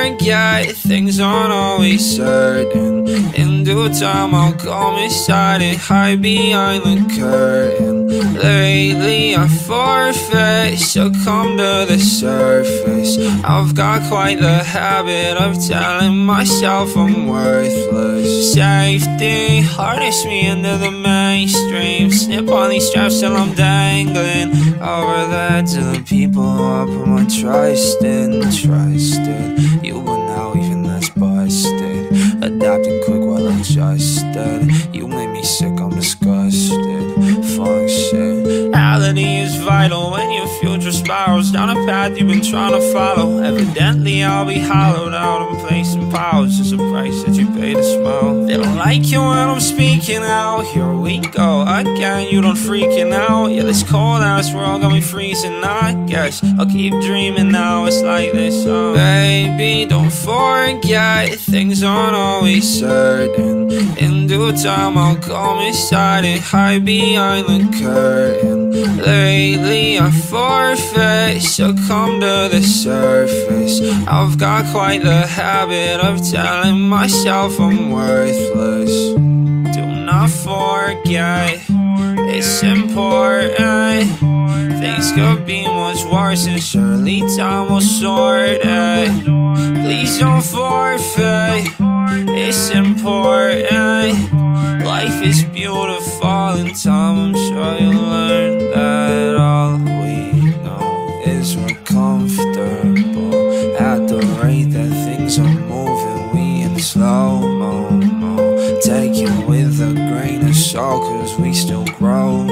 forget, things aren't always certain. In due time I'll come inside and hide behind the curtain. Lately I forfeit, succumb to the surface. I've got quite the habit of telling myself I'm worthless. Safety, harness me into the mainstream. Snip on these straps till I'm dangling over the heads of the people who I put my trust in. Trusted, you were now even less busted. Adapted quick while adjusted. You made me sick, I'm disgusted. Fuck shit. Reality is vital when your future spirals down a path you've been trying to follow. Evidently I'll be hollowed out and placed in powers. There's a price that you pay to smile. They don't like you when I'm speaking out. Here we go again, you don't freaking out. Yeah, this cold ass world got me freezing. I guess I'll keep dreaming now. It's like this, baby, don't forget, things aren't always certain. In due time I'll come inside and hide behind the curtain. Lately I forfeit, succumb to the surface. I've got quite the habit of telling myself I'm worthless. Do not forget, it's important. Things could be much worse and surely time will sort it. Please don't forfeit, it's important. Life is beautiful in time, I'm sure you'll learn that all we know is we're comfortable. At the rate that things are moving, we in slow-mo. Take it with a grain of salt, cause we still grow.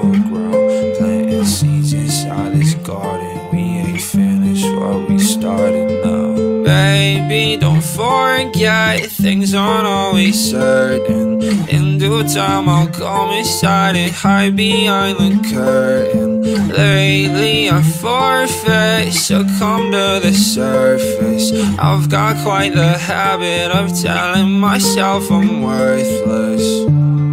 Planting seeds inside this garden, we ain't finished what we started now. Baby, don't forget, things aren't always certain. In due time I'll come inside and hide behind the curtain. Lately I forfeit, succumb to the surface. I've got quite the habit of telling myself I'm worthless.